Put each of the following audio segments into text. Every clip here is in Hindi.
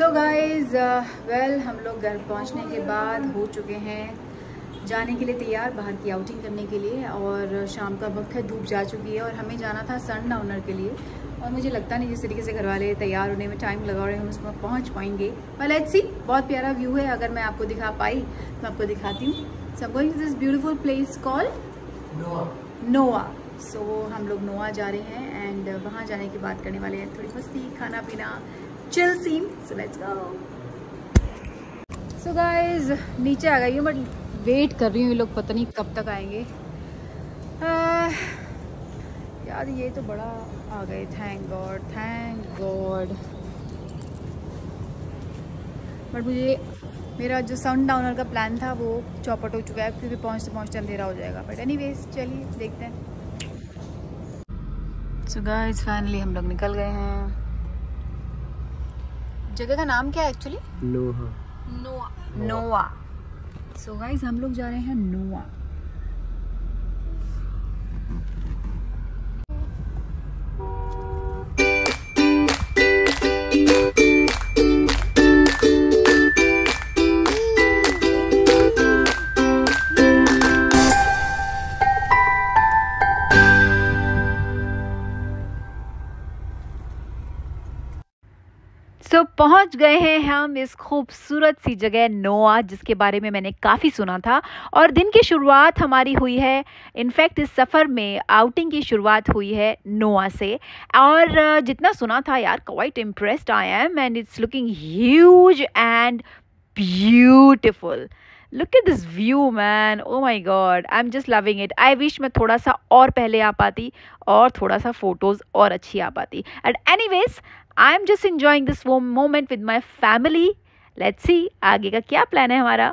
हेलो गाइस, वेल हम लोग घर पहुंचने के बाद हो चुके हैं जाने के लिए तैयार, बाहर की आउटिंग करने के लिए। और शाम का वक्त है, धूप जा चुकी है और हमें जाना था सनडाउनर के लिए। और मुझे लगता नहीं जिस तरीके से घर वाले तैयार होने में टाइम लगा रहे हैं उसमें पहुंच पाएंगे। पर लेट्स सी, बहुत प्यारा व्यू है। अगर मैं आपको दिखा पाई तो आपको दिखाती हूँ। So I am going to this beautiful place called Noa. So हम लोग नोआ जा रहे हैं एंड वहाँ जाने की बात करने वाले हैं। थोड़ी मस्ती, खाना पीना, chill scene. So let's go. So guys नीचे आ गई हूँ बट वेट कर रही हूँ, ये लोग पता नहीं कब तक आएंगे। यार ये तो बड़ा आ गए, thank God thank God. But मुझे मेरा जो सनडाउनर का प्लान था वो चौपट हो चुका है क्योंकि पहुँचते पहुँचते अंधेरा हो जाएगा। बट एनीवेज चलिए देखते हैं। सो गाइस फाइनली हम लोग निकल गए हैं। जगह का नाम क्या है एक्चुअली? नोआ। सो गाइस हम लोग जा रहे हैं नोआ। तो पहुंच गए हैं हम इस खूबसूरत सी जगह नोआ, जिसके बारे में मैंने काफ़ी सुना था। और दिन की शुरुआत हमारी हुई है, इनफैक्ट इस सफ़र में आउटिंग की शुरुआत हुई है नोआ से। और जितना सुना था यार, quite impressed I am and it's looking huge and beautiful. Look at this view man, oh my God, I am just loving it. I wish मैं थोड़ा सा और पहले आ पाती और थोड़ा सा फोटोज़ और अच्छी आ पाती। And anyways I'm just enjoying this moment with my family. Let's see आगे का क्या प्लान है हमारा।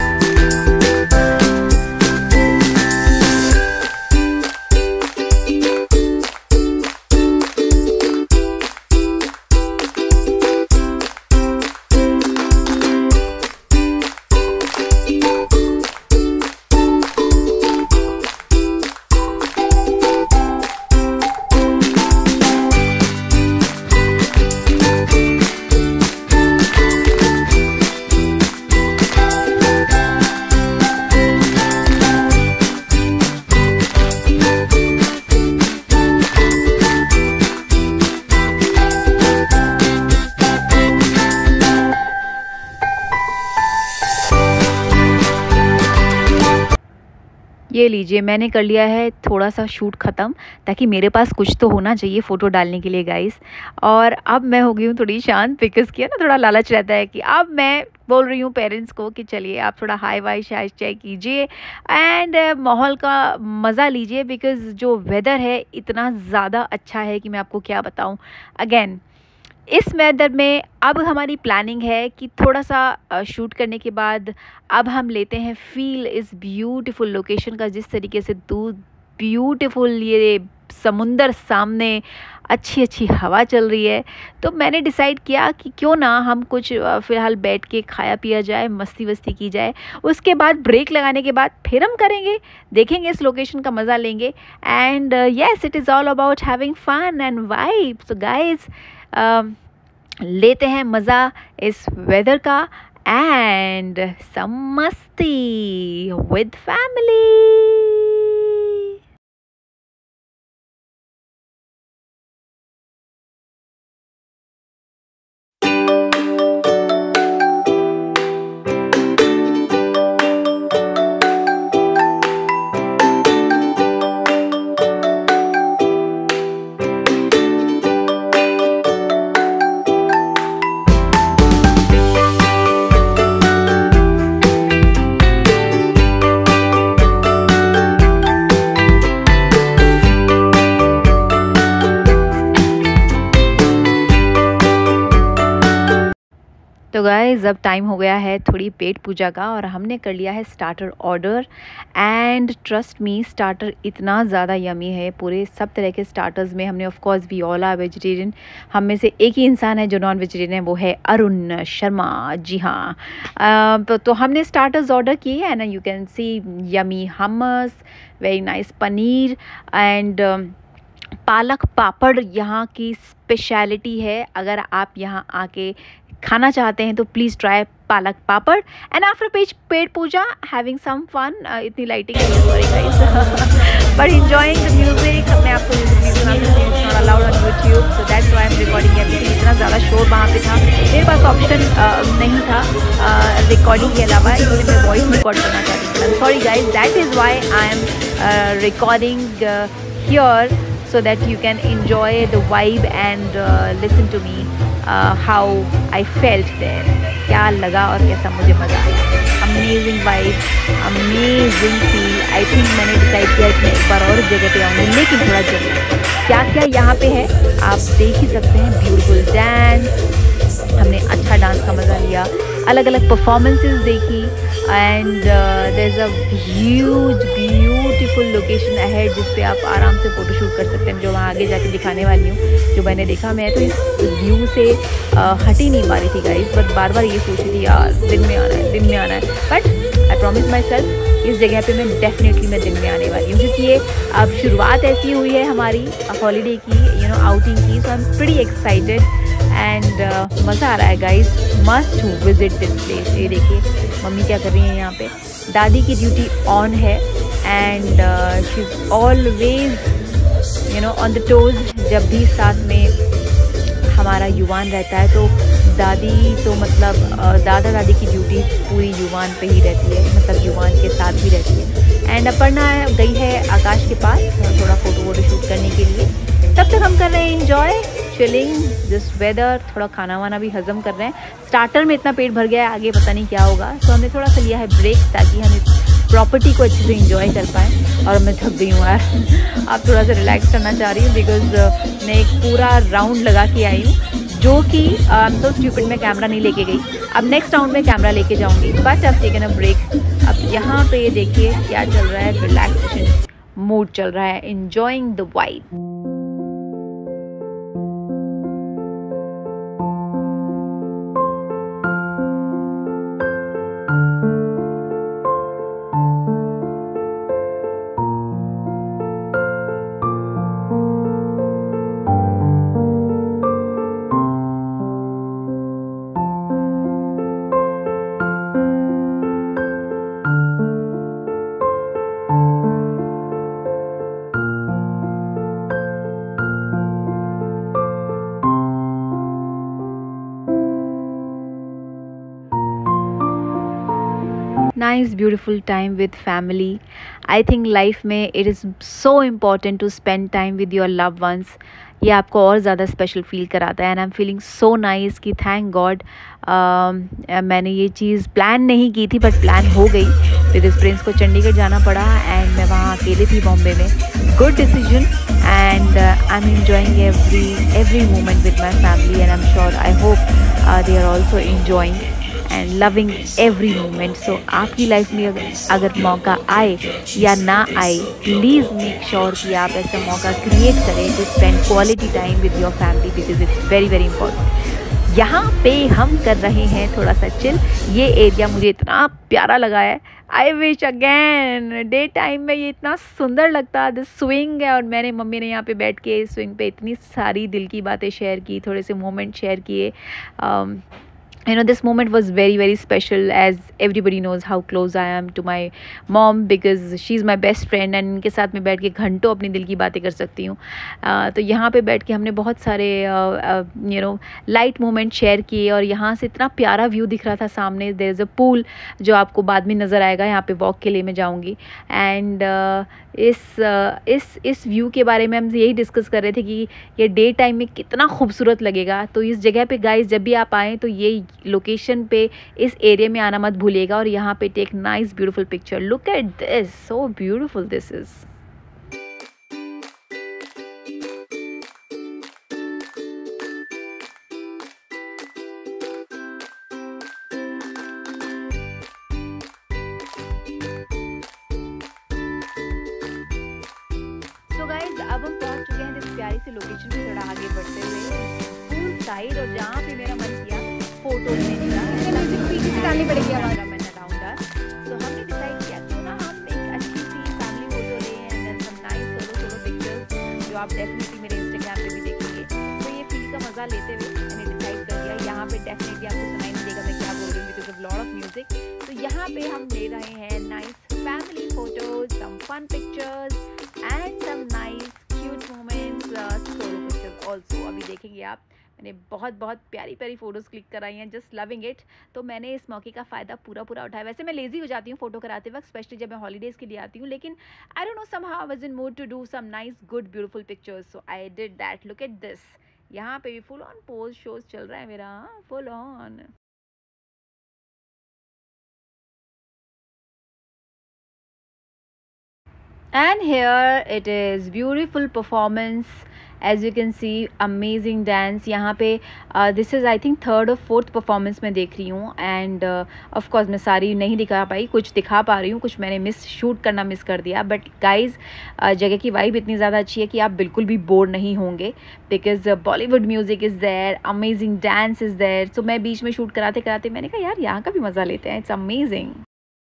ये लीजिए, मैंने कर लिया है थोड़ा सा शूट ख़त्म, ताकि मेरे पास कुछ तो होना चाहिए फ़ोटो डालने के लिए गाइस। और अब मैं हो गई हूँ थोड़ी शांत, बिकॉज़ किया ना थोड़ा लालच रहता है कि अब मैं बोल रही हूँ पेरेंट्स को कि चलिए आप थोड़ा हाई वाई शाय चाय कीजिए एंड माहौल का मज़ा लीजिए, बिकॉज़ जो वेदर है इतना ज़्यादा अच्छा है कि मैं आपको क्या बताऊँ। अगेन इस वेदर में अब हमारी प्लानिंग है कि थोड़ा सा शूट करने के बाद अब हम लेते हैं फील इस ब्यूटीफुल लोकेशन का। जिस तरीके से दूर ब्यूटीफुल ये समुंदर सामने, अच्छी अच्छी हवा चल रही है, तो मैंने डिसाइड किया कि क्यों ना हम कुछ फ़िलहाल बैठ के खाया पिया जाए, मस्ती वस्ती की जाए। उसके बाद ब्रेक लगाने के बाद फिर हम करेंगे, देखेंगे इस लोकेशन का मज़ा लेंगे। And yes, it is all about having fun and vibe. So guys लेते हैं मज़ा इस वेदर का एंड सम मस्ती विद फैमिली। तो गाइस अब टाइम हो गया है थोड़ी पेट पूजा का, और हमने कर लिया है starter order. And trust me, starter इतना ज़्यादा यमी है। पूरे सब तरह के स्टार्टर्स में हमने, of course we all are vegetarian, हम में से एक ही इंसान है जो नॉन वेजिटेरियन है, वो है अरुण शर्मा। जी हाँ, तो हमने स्टार्टर्स ऑर्डर किए हैं ना, you can see yummy hummus, very nice paneer and palak papad यहाँ की स्पेशलिटी है। अगर आप यहाँ आके खाना चाहते हैं तो please try palak papad. And after पेट पूजा हैविंग सम फन, इतनी लाइटिंग है, sorry guys, but enjoying the music. मैं आपको म्यूजिक सुना सकती हूँ, not allowed on YouTube, so that's why I am recording everything. इतना ज़्यादा शोर वहाँ पे था, मेरे पास ऑप्शन नहीं था रिकॉर्डिंग के अलावा, इसलिए मैं वॉइस रिकॉर्ड करना चाहती थी। Sorry guys, that is why I am recording here, so that you can enjoy the vibe and listen to me how I felt there, क्या लगा और कैसा मुझे मज़ा आया। Amazing vibe, amazing feel. I think मैंने डिसाइड किया कि मैं एक बार और जगह पे आऊँगी, लेकिन थोड़ा जल्दी। क्या क्या यहाँ पे है आप देख ही सकते हैं। ब्यूटीफुल डांस, हमने अच्छा डांस का मज़ा लिया, अलग अलग परफॉर्मेंसेस देखी, and there is a huge beautiful location ahead जिस पे आप आराम से फ़ोटोशूट कर सकते हैं, जो वहाँ आगे जाके दिखाने वाली हूँ। जो मैंने देखा, मैं तो इस व्यू से हट ही नहीं पा रही थी गाइस, बट बार बार ये सोच रही थी यार दिन में आना है, दिन में आना है, but I promise myself इस जगह पे मैं डेफिनेटली मैं दिन में आने वाली हूँ, क्योंकि ये अब शुरुआत ऐसी हुई है हमारी हॉलीडे की, यू नो, आउटिंग की। So I am pretty excited and मज़ा आ रहा है guys, must visit this place. ये देखिए मम्मी क्या कर रही है यहाँ पे, दादी की ड्यूटी ऑन है and she is always you know on the toes. जब भी साथ में हमारा युवान रहता है तो दादी तो मतलब दादा दादी की ड्यूटी पूरी युवान पे ही रहती है, मतलब युवान के साथ ही रहती है। एंड अपर्णा गई है आकाश के पास थोड़ा फ़ोटो शूट करने के लिए। तब तक हम कर रहे हैं इंजॉय, चिलिंग दिस वेदर, थोड़ा खाना वाना भी हजम कर रहे हैं। स्टार्टर में इतना पेट भर गया है, आगे पता नहीं क्या होगा, तो हमने थोड़ा सा लिया है ब्रेक ताकि हम इस प्रॉपर्टी को अच्छे से इंजॉय कर पाएँ। और मैं थक गई हूँ यार, अब थोड़ा सा रिलैक्स करना चाह रही हूँ, बिकॉज मैं एक पूरा राउंड लगा के आई हूँ, जो कि तो स्टूपिड में कैमरा नहीं लेके गई। अब नेक्स्ट राउंड में कैमरा लेके जाऊँगी, बट अब टेकन अ ब्रेक। अब यहाँ पे देखिए क्या चल रहा है, रिलैक्सेशन मूड चल रहा है, enjoying the vibe. Nice beautiful time with family. I think life में it is so important to spend time with your loved ones. ये आपको और ज़्यादा स्पेशल फील कराता है and I am feeling so nice कि थैंक गॉड मैंने ये चीज़ प्लान नहीं की थी बट प्लान हो गई। विद इस प्रिंस को चंडीगढ़ जाना पड़ा एंड मैं वहाँ अकेले थी बॉम्बे में। Good decision and I am enjoying every moment with my family and I am sure I hope they are also enjoying and loving every moment. So आपकी लाइफ में अगर मौका आए या ना आए, प्लीज़ मेक श्योर कि आप ऐसा मौका क्रिएट करें to spend quality time with your family, because it's very very important. यहाँ पे हम कर रहे हैं थोड़ा सा चिल। ये एरिया मुझे इतना प्यारा लगा है, I wish again daytime में ये इतना सुंदर लगता। दिस स्विंग है और मैंने मम्मी ने यहाँ पे बैठ के स्विंग पे इतनी सारी दिल की बातें शेयर की, थोड़े से मोमेंट शेयर किए। You know, this moment was very very special, as everybody knows how close I am to my mom because she's my best friend and इनके साथ में बैठ के घंटों अपनी दिल की बातें कर सकती हूँ। तो यहाँ पे बैठ के हमने बहुत सारे लाइट मोमेंट शेयर किए और यहाँ से इतना प्यारा व्यू दिख रहा था सामने। देयर इज़ अ पूल जो आपको बाद में नज़र आएगा, यहाँ पे वॉक के लिए मैं जाऊँगी। एंड इस व्यू के बारे में हम यही डिस्कस कर रहे थे कि ये डे टाइम में कितना खूबसूरत लगेगा। तो इस जगह पे गाइस जब भी आप आएँ तो ये लोकेशन पे इस एरिया में आना मत भूलिएगा और यहाँ पे take nice beautiful picture. Look at this, so beautiful this is. अब हम पहुंच चुके हैं इस प्यारी सी लोकेशन पे थोड़ा आगे बढ़ते हुए पूल साइड, और जहाँ पे मेरा मन किया फोटो लेने का पीछे से डालनी पड़ेगी हमारा मन अराउंड। तो हमने डिसाइड किया क्यों ना हम एक अच्छी सी फैमिली फोटो लें and some nice solo pictures जो आप डेफिनेटली मेरे इंस्टाग्राम पे भी देखेंगे। तो ये फील का मज़ा लेते हुए मैंने डिसाइड कर दिया यहाँ वहाँ पे डेफिनेटली आपको सुनाई नहीं देगा मैं क्या बोल रही हूँ because of lot of music. तो यहाँ पे हम ले रहे हैं nice family photos, some fun pictures and some nice cute moments, solo pictures also. अभी देखेंगे आप, मैंने बहुत प्यारी प्यारी फ़ोटोज़ क्लिक कराई हैं, जस्ट लविंग इट। तो मैंने इस मौके का फ़ायदा पूरा उठाया। वैसे मैं लेज़ी हो जाती हूँ फ़ोटो कराते वक्त, स्पेशली जब मैं हॉलीडेज़ के लिए आती हूँ, लेकिन I don't know somehow I was in mood to do some nice good beautiful pictures, so I did that. Look at this, यहाँ पे भी फुल ऑन पोज शोज चल रहा है मेरा, full on. And here it is, beautiful performance, as you can see, amazing dance। यहाँ पे this is I think third or fourth performance मैं देख रही हूँ, and of course मैं सारी नहीं दिखा पाई, कुछ दिखा पा रही हूँ, कुछ मैंने शूट करना मिस कर दिया। बट गाइज जगह की वाइब इतनी ज़्यादा अच्छी है कि आप बिल्कुल भी बोर नहीं होंगे, because Bollywood music is there, amazing dance is there. So मैं बीच में शूट कराते कराते मैंने कहा यार यहाँ का भी मज़ा लेते हैं, इट्स अमेजिंग।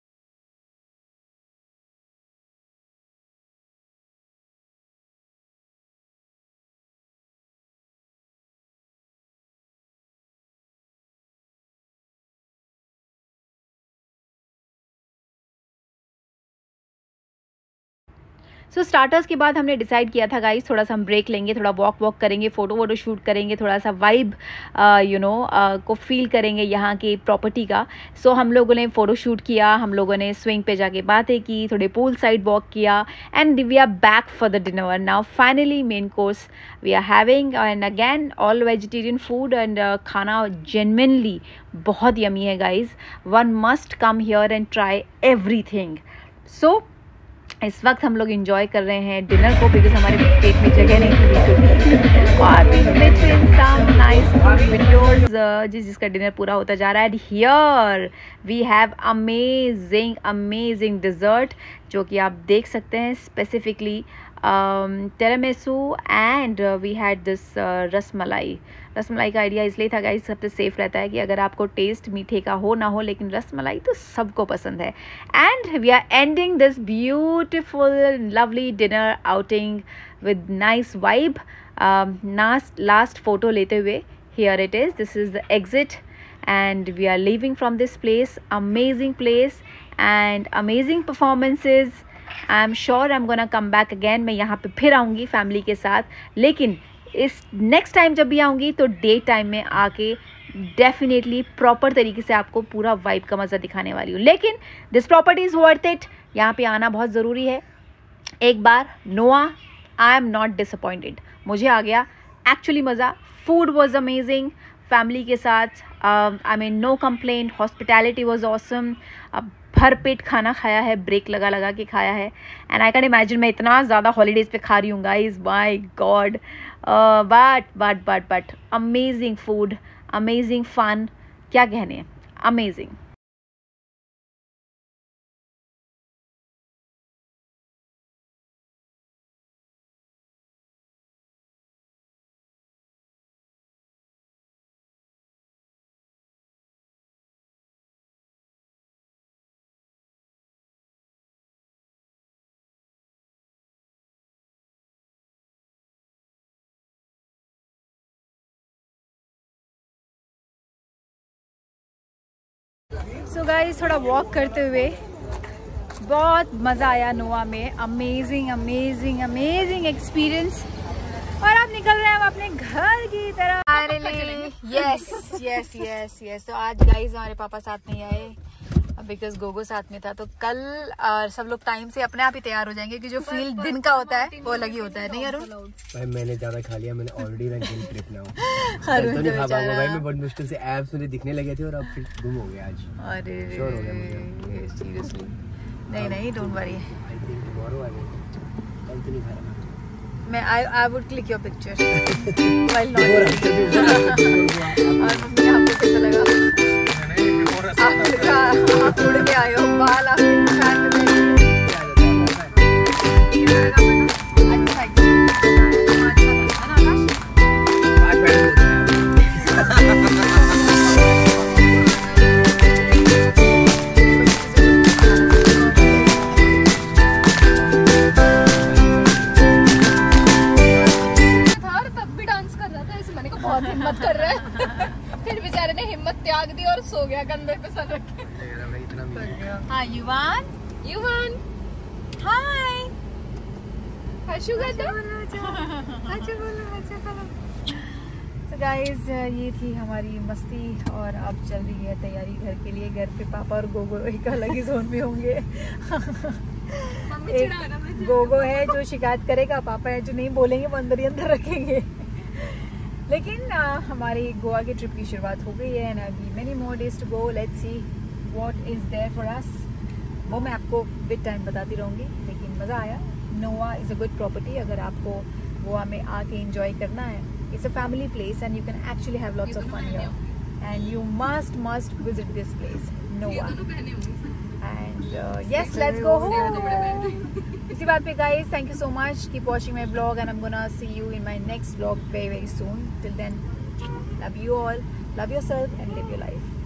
सो स्टार्टर्स के बाद हमने डिसाइड किया था गाइस थोड़ा सा हम ब्रेक लेंगे, थोड़ा वॉक करेंगे, फ़ोटो शूट करेंगे, थोड़ा सा वाइब को फील करेंगे यहाँ की प्रॉपर्टी का। सो हम लोगों ने फ़ोटो शूट किया, हम लोगों ने स्विंग पे जाके बातें की, थोड़े पूल साइड वॉक किया, and we are back for the dinner now. Finally main course we are having, and again all vegetarian food, and खाना जेन्युइनली बहुत यमी है guys. One must come here and try everything. So इस वक्त हम लोग एंजॉय कर रहे हैं डिनर को, बिकॉज हमारे पेट में जगह नहीं थी और जिसका डिनर पूरा होता जा रहा है। Here we have amazing dessert जो कि आप देख सकते हैं, specifically tiramisu, and we had this rasmalai का आइडिया इसलिए था गाइस, सबसे सेफ रहता है कि अगर आपको टेस्ट मीठे का हो ना हो, लेकिन रसमलाई तो सबको पसंद है। And we are ending this beautiful lovely dinner outing with nice vibe. Last photo लेते हुए, here it is, this is the exit and we are leaving from this place, amazing place and amazing performances। I am sure I am gonna come back again. मैं यहाँ पे फिर आऊँगी फैमिली के साथ, लेकिन इस नेक्स्ट टाइम जब भी आऊँगी तो डे टाइम में आके डेफिनेटली प्रॉपर तरीके से आपको पूरा वाइब का मज़ा दिखाने वाली हूँ। लेकिन this property is worth it, यहाँ पे आना बहुत ज़रूरी है एक बार। नोआ, आई एम नॉट डिसअपॉइंटेड, मुझे आ गया एक्चुअली मज़ा। फूड वॉज अमेजिंग, फैमिली के साथ, I mean no complaint, hospitality was awesome. भर पेट खाना खाया है, ब्रेक लगा के खाया है, एंड आई कैन इमेजिन मैं इतना ज़्यादा हॉलीडेज़ पे खा रही हूँ guys, my God. But amazing food, amazing fun, क्या कहने, अमेजिंग। सो गाइस थोड़ा वॉक करते हुए बहुत मज़ा आया नोआ में, अमेजिंग एक्सपीरियंस। और आप निकल रहे हैं हम अपने घर की तरफ। यस। तो आज गाइस हमारे पापा साथ नहीं आए बिकॉज गोगो साथ में था, तो कल सब लोग टाइम से अपने आप ही तैयार हो जाएंगे, कि जो फील दिन का होता है वो अलग ही होता है, नहीं अरुण? भाई मैंने ज्यादा खा लिया, मैंने ऑलरेडी रंगीन ट्रिप ना हो तो नहीं खा पाऊंगा भाई। मैं बहुत मुश्किल से एब्स मुझे दिखने लगे थे और अब फिर गुम हो गया आज। अरे श्योर हो गया मुझे सीरियसली। नहीं don't worry, I think tomorrow I will. कल तो नहीं खा रहा मैं। I would click your picture while not. और मम्मी आपको कैसा लगा? आप उड़ के आए हो, बाल आपके फैन में तब भी डांस कर रहा था, ऐसे मैंने कहा बहुत हिम्मत कर रहा है फिर बेचारे हिम्मत त्याग दी और सो गया कंधे पे सर रख के। हाँ युवान हाय हर्षु का तो गाइस ये थी हमारी मस्ती और अब चल रही है तैयारी घर के लिए। घर पे पापा और गोगो एक अलग ही जोन में होंगे। एक गोगो है जो शिकायत करेगा, पापा है जो नहीं बोलेंगे, वो अंदर ही अंदर रखेंगे। लेकिन हमारी गोवा की ट्रिप की शुरुआत हो गई है एंड अभी many more days to go. Let's see what is there for us. वो मैं आपको विद टाइम बताती रहूँगी। लेकिन मज़ा आया। Nova is a good property. अगर आपको गोवा में आके एंजॉय करना है, it's a family place and you can actually have lots of fun here and you must visit this place, Noah. And yes, let's go home. इसी बात पे guys, thank you so much. Keep watching my vlog and I'm gonna see you in my next vlog very soon. Till then, love you all, love yourself and live your life.